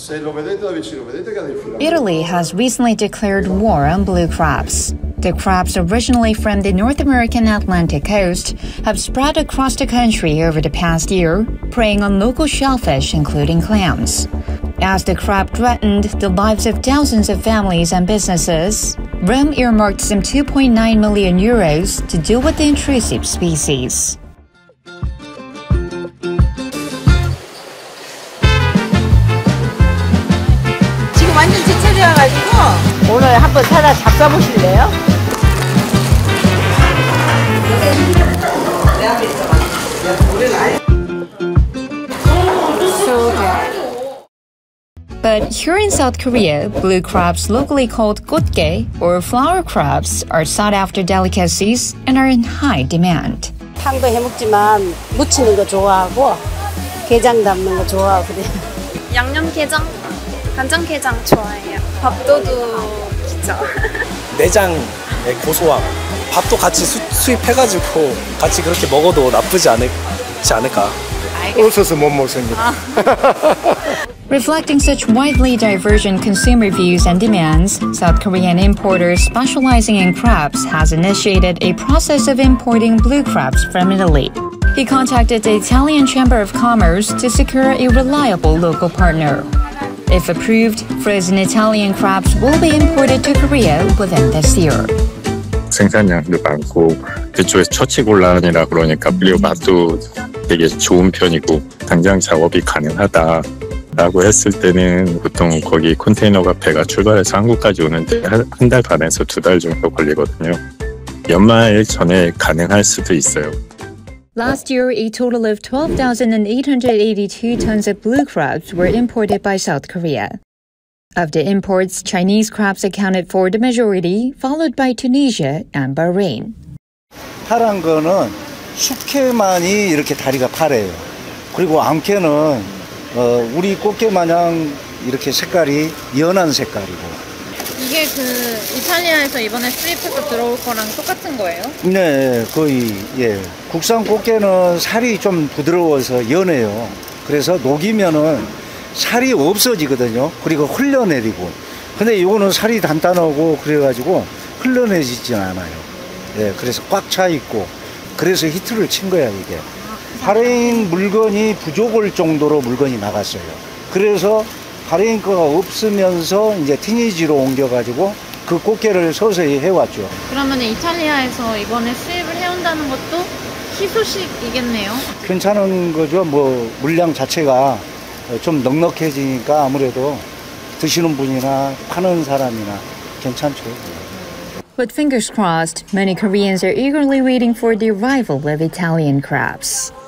Italy has recently declared war on blue crabs. The crabs, originally from the North American Atlantic coast, have spread across the country over the past year, preying on local shellfish, including clams. As the crab threatened the lives of thousands of families and businesses, Rome earmarked some €2.9 million to deal with the intrusive species. 완전 제철이어가지고 오늘 한번 사다 잡숴보실래요? But here in South Korea, blue crabs, locally called gotge or flower crabs, are sought-after delicacies and are in high demand. 탕도 해먹지만 무치는 거 좋아하고 게장 담는 거 좋아하고 그래요. 양념게장? 간장게장 좋아해요. 밥도둑이죠. 내장의 고소함, 밥도 같이 수입해가지고 같이 그렇게 먹어도 나쁘지 않을까. 없어서 못 먹습니다. Reflecting such widely divergent consumer views and demands, South Korean importers specializing in crabs has initiated a process of importing blue crabs from Italy. He contacted the Italian Chamber of Commerce to secure a reliable local partner. If approved, frozen Italian crabs will be imported to Korea within this year. 생산량도 많고 그쪽에서 처치곤란이라 그러니까 그리고 맛도 되게 좋은 편이고 당장 작업이 가능하다라고 했을 때는 보통 거기 컨테이너가 배가 출발해서 한국까지 오는데 한 달 반에서 2달 정도 걸리거든요. 연말 전에 가능할 수도 있어요. Last year, a total of 12,882 tons of blue crabs were imported by South Korea. Of the imports, Chinese crabs accounted for the majority, followed by Tunisia and Bahrain. 파란 거는 숙회만이 이렇게 다리가 파래요. 그리고 암캐는 우리 꽃게 마냥 이렇게 색깔이 연한 색깔이고. 이게 이탈리아에서 이번에 수입해서 들어올 거랑 똑같은 거예요? 네, 거의 예. 국산 꽃게는 살이 좀 부드러워서 연해요. 그래서 녹이면은 살이 없어지거든요. 그리고 흘러내리고. 근데 이거는 살이 단단하고 그래가지고 흘러내리지 않아요. 예, 그래서 꽉 차 있고. 그래서 히트를 친 거야 이게. 바레인 물건이 부족할 정도로 물건이 나갔어요. 그래서 바레인 거가 없으면서 이제 티니지로 옮겨가지고 그 꽃게를 서서히 해왔죠. 그러면 이탈리아에서 이번에 수입을 해온다는 것도 희소식이겠네요? 괜찮은 거죠. 뭐 물량 자체가 좀 넉넉해지니까 아무래도 드시는 분이나 파는 사람이나 괜찮죠. With fingers crossed, many Koreans are eagerly waiting for the arrival of Italian crabs.